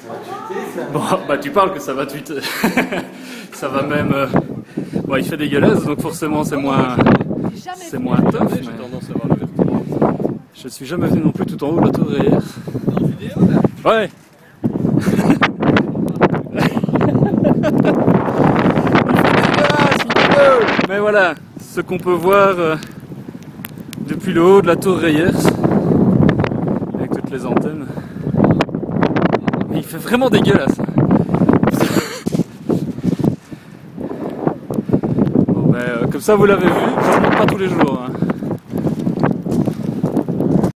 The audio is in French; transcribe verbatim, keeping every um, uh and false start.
Bon, bah tu parles que ça va tweeter. Ça va même... Euh... Bon, il fait dégueulasse, donc forcément c'est moins... C'est moins top, mais... Je suis jamais venu non plus tout en haut de la tour hier. Ouais. Mais voilà, ce qu'on peut voir euh, depuis le haut de la tour Reyers, avec toutes les antennes. Mais il fait vraiment dégueulasse. Bon, ben, euh, comme ça vous l'avez vu, ça ne monte pas tous les jours. Hein.